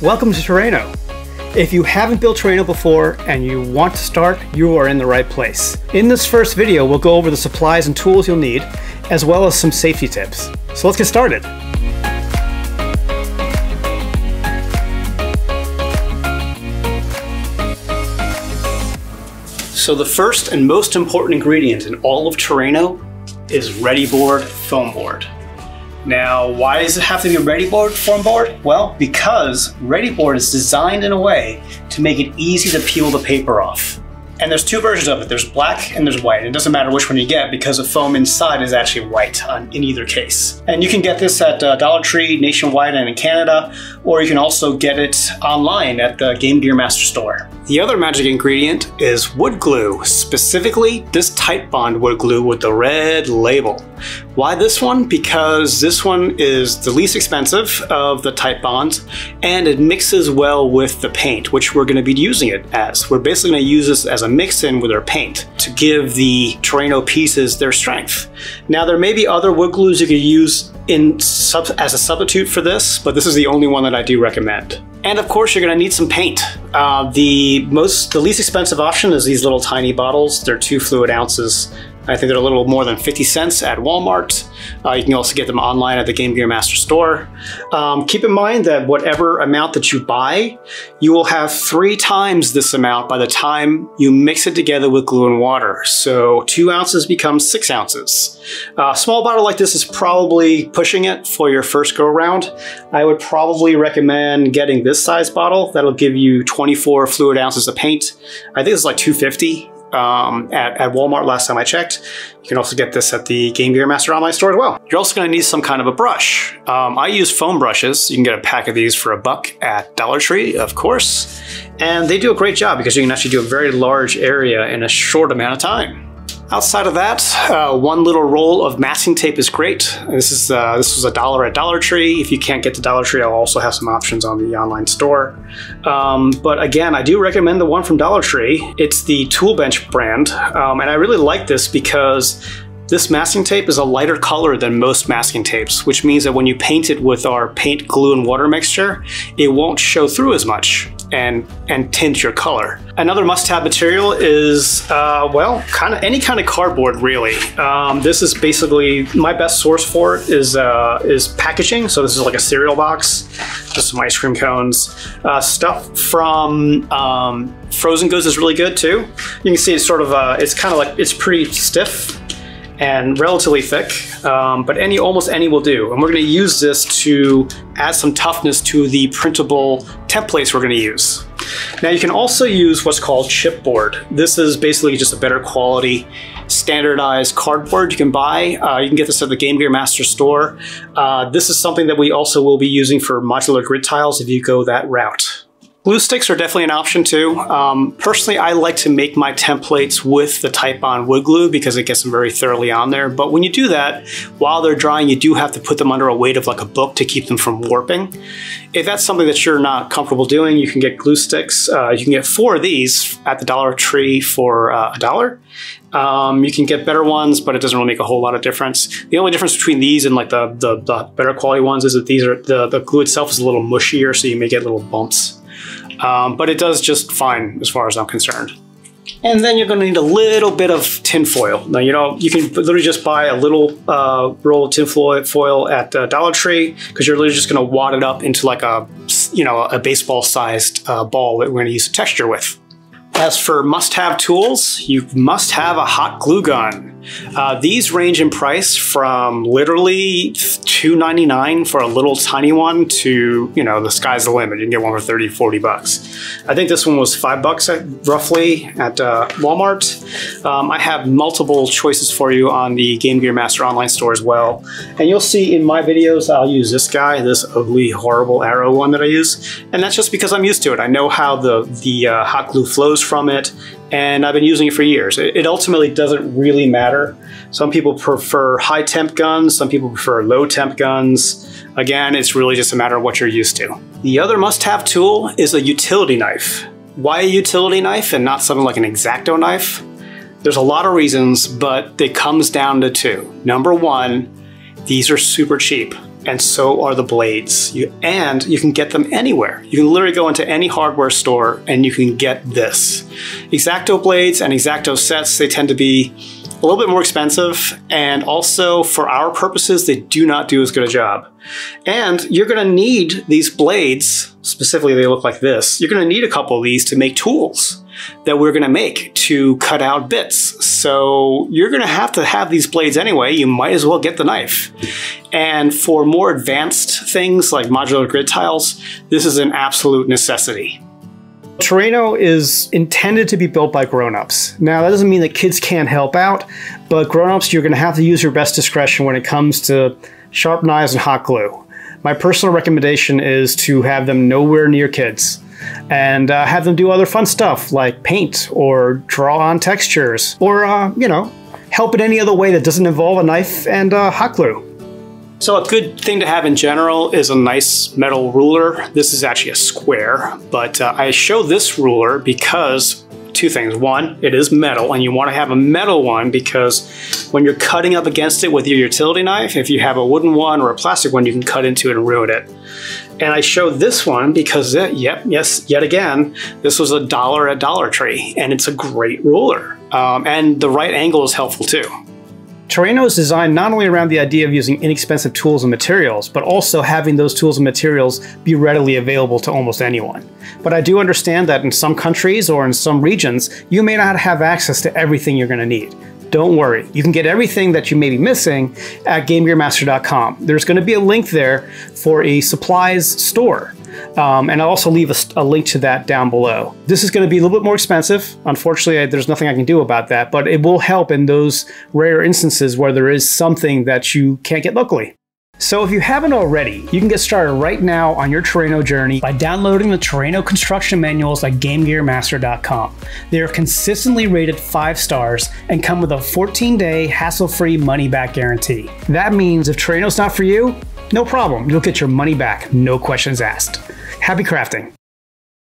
Welcome to Terraino. If you haven't built Terraino before and you want to start, you are in the right place. In this first video, we'll go over the supplies and tools you'll need, as well as some safety tips. So let's get started. So the first and most important ingredient in all of Terraino is Readi-Board Foam Board. Now, why does it have to be a Readi-Board foam board? Well, because Readi-Board is designed in a way to make it easy to peel the paper off. And there's two versions of it. There's black and there's white. It doesn't matter which one you get because the foam inside is actually white in either case. And you can get this at Dollar Tree nationwide and in Canada, or you can also get it online at the Game Gear Master Store. The other magic ingredient is wood glue, specifically this Titebond wood glue with the red label. Why this one? Because this one is the least expensive of the Titebonds and it mixes well with the paint, which we're going to be using it as. We're basically going to use this as a mix-in with our paint to give the Terraino pieces their strength. Now there may be other wood glues you could use as a substitute for this, but this is the only one that I do recommend. And of course, you're going to need some paint. The least expensive option is these little tiny bottles. They're 2 fluid ounces. I think they're a little more than 50 cents at Walmart. You can also get them online at the Game Gear Master Store. Keep in mind that whatever amount that you buy, you will have 3 times this amount by the time you mix it together with glue and water. So 2 ounces becomes 6 ounces. A small bottle like this is probably pushing it for your first go around. I would probably recommend getting this size bottle. That'll give you 24 fluid ounces of paint. I think it's like $2.50. At Walmart last time I checked. You can also get this at the Game Gear Master online store as well. You're also going to need some kind of a brush. I use foam brushes. You can get a pack of these for $1 at Dollar Tree, of course. And they do a great job because you can actually do a very large area in a short amount of time. Outside of that, 1 little roll of masking tape is great. This was $1 at Dollar Tree. If you can't get to Dollar Tree, I'll also have some options on the online store. But again, I do recommend the one from Dollar Tree. It's the Tool Bench brand, and I really like this because this masking tape is a lighter color than most masking tapes, which means that when you paint it with our paint, glue, and water mixture, it won't show through as much and tint your color. Another must-have material is, well, any kind of cardboard, really. This is basically, my best source for it is packaging. So this is like a cereal box, just some ice cream cones. Stuff from frozen goods is really good too. You can see it's sort of, it's kind of like, it's pretty stiff and relatively thick, but almost any will do. And we're going to use this to add some toughness to the printable templates we're going to use. Now you can also use what's called Chipboard. This is basically just a better quality standardized cardboard you can buy. You can get this at the Game Gear Master Store. This is something that we also will be using for modular grid tiles if you go that route. Glue sticks are definitely an option too. Personally, I like to make my templates with the Titebond wood glue because it gets them very thoroughly on there. But when you do that, while they're drying, you do have to put them under a weight of like a book to keep them from warping. If that's something that you're not comfortable doing, you can get glue sticks. You can get 4 of these at the Dollar Tree for $1. You can get better ones, but it doesn't really make a whole lot of difference. The only difference between these and like the better quality ones is that these are the glue itself is a little mushier, so you may get little bumps. But it does just fine as far as I'm concerned. And then you're going to need a little bit of tin foil. Now, you can literally just buy a little roll of tin foil at Dollar Tree because you're literally just going to wad it up into like a baseball-sized ball that we're going to use texture with. As for must-have tools, you must have a hot glue gun. These range in price from literally $2.99 for a little tiny one to, the sky's the limit. You can get one for $30, $40. I think this one was $5 roughly at Walmart. I have multiple choices for you on the Game Gear Master online store as well. And you'll see in my videos, I'll use this guy, this ugly, horrible arrow one that I use. And that's just because I'm used to it. I know how the hot glue flows from it, and I've been using it for years. It ultimately doesn't really matter. Some people prefer high temp guns, some people prefer low temp guns. Again, it's really just a matter of what you're used to. The other must-have tool is a utility knife. Why a utility knife and not something like an X-Acto knife? There's a lot of reasons, but it comes down to 2. Number 1, these are super cheap. and so are the blades. And you can get them anywhere. You can literally go into any hardware store and you can get this. X-Acto blades and X-Acto sets, they tend to be a little bit more expensive, and also for our purposes, they do not do as good a job. And you're gonna need these blades, specifically they look like this, you're gonna need a couple of these to make tools that we're gonna make to cut out bits. So you're gonna have these blades anyway, you might as well get the knife. And for more advanced things like modular grid tiles, this is an absolute necessity. Terraino is intended to be built by grown-ups. Now, that doesn't mean that kids can't help out, but grown-ups, you're going to have to use your best discretion when it comes to sharp knives and hot glue. My personal recommendation is to have them nowhere near kids and have them do other fun stuff like paint or draw on textures or, you know, help in any other way that doesn't involve a knife and hot glue. So a good thing to have in general is a nice metal ruler. This is actually a square, but I show this ruler because two things. One, it is metal, and you want to have a metal one because when you're cutting up against it with your utility knife, if you have a wooden one or a plastic one, you can cut into it and ruin it. And I show this one because, yet again, this was $1 at Dollar Tree, and it's a great ruler. And the right angle is helpful too. Terraino is designed not only around the idea of using inexpensive tools and materials, but also having those tools and materials be readily available to almost anyone. But I do understand that in some countries or in some regions, you may not have access to everything you're going to need. Don't worry, you can get everything that you may be missing at GameGearMaster.com. There's going to be a link there for a supplies store. And I'll also leave a link to that down below. This is going to be a little bit more expensive. Unfortunately, there's nothing I can do about that, but it will help in those rare instances where there is something that you can't get locally. So if you haven't already, you can get started right now on your Terraino journey by downloading the Terraino construction manuals at GameGearMaster.com. They are consistently rated 5 stars and come with a 14-day hassle-free money-back guarantee. That means if Terraino's not for you, no problem, you'll get your money back, no questions asked. Happy crafting!